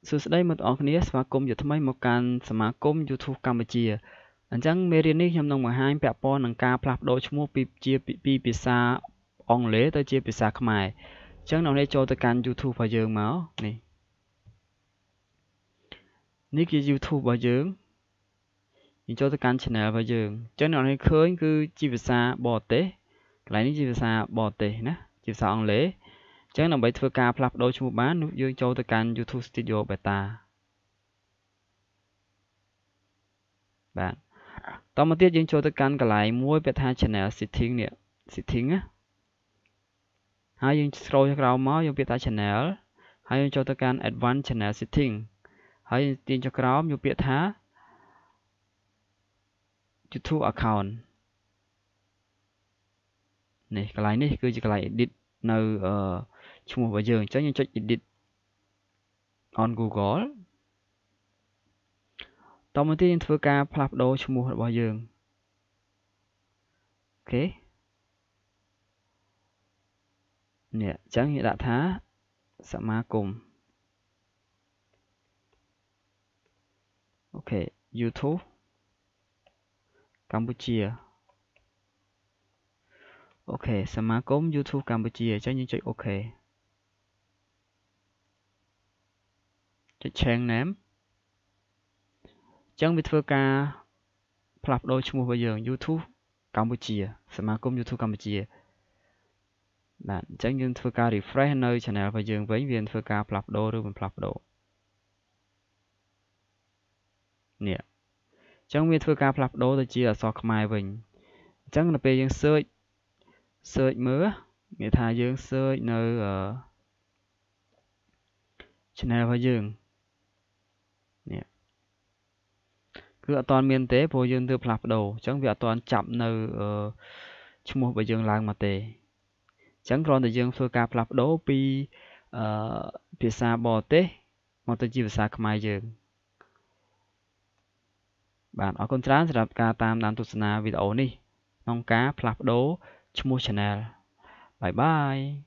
សួស្តីមិត្តអរគ្នាស្វាគមន៍ជាថ្មីមកកាន់សមាគម YouTube កម្ពុជាអញ្ចឹងមេរៀននេះខ្ញុំនឹងបង្ហាញពាក់ព័ន្ធនឹងការផ្លាស់ប្ដូរឈ្មោះពីភាសាអង់គ្លេសទៅជាភាសាខ្មែរអញ្ចឹងអ្នកនេះចូលទៅកាន់ YouTube របស់យើងមកនេះគឺ YouTube របស់យើងចូលទៅកាន់ Channel របស់យើងអញ្ចឹងអ្នកនេះឃើញគឺជាភាសាបរទេសកន្លែងនេះជាភាសាបរទេសណាជាភាសាអង់គ្លេសអញ្ចឹងដើម្បីធ្វើការផ្លាស់ប្ដូរឈ្មោះបានយើងចូលទៅកាន់ YouTube Studio Beta បាទតមកទៀតយើងចូលទៅកាន់កន្លែងមួយពាក្យថា Channel Setting នេះ Setting ណាហើយយើង scroll ក្រោមមកយើងពាក្យថា Channel ហើយយើងចូលទៅកាន់ Advanced Channel Setting ហើយទាញចុះក្រោមយកពាក្យថា YouTube Account នេះកន្លែងនេះគឺជាកន្លែង edit នៅឈ្មោះរបស់យើងអញ្ចឹងយើងចុច edit on Google តមកទៀតយើងធ្វើការផ្លាស់ប្ដូរឈ្មោះរបស់យើងអូខេនេះអញ្ចឹងយើងដាក់ថាសមាគមអូខេ YouTube កម្ពុជាអូខេសមាគម YouTube កម្ពុជាអញ្ចឹងយើងចុចអូខេចុច change name អញ្ចឹងវាធ្វើការផ្លាស់ប្ដូរឈ្មោះរបស់យើង YouTube កម្ពុជាសមាគម YouTube កម្ពុជាបាទអញ្ចឹងយើងធ្វើការ refresh នៅ channel របស់យើងវិញវាធ្វើការផ្លាស់ប្ដូរឬមិនផ្លាស់ប្ដូរនេះអញ្ចឹងវាធ្វើការផ្លាស់ប្ដូរទៅជាអក្សរខ្មែរវិញអញ្ចឹងដល់ពេលយើង search មើលនិយាយថាយើង search នៅchannel របស់យើងនេះគឺអត់ទាន់មានទេព្រោះយើងទើបផ្លាស់ប្ដូរអញ្ចឹងវាអត់ទាន់ចាប់នៅឈ្មោះរបស់យើងឡើងមកទេអញ្ចឹងគ្រាន់តែយើងធ្វើការផ្លាស់ប្ដូរពីភាសាបរទេសមកទៅជាភាសាខ្មែរយើងបាទអរគុណច្រើនសម្រាប់ការតាមដានទស្សនាវីដេអូនេះក្នុងការផ្លាស់ប្ដូរឈ្មោះ Channel បាយបាយ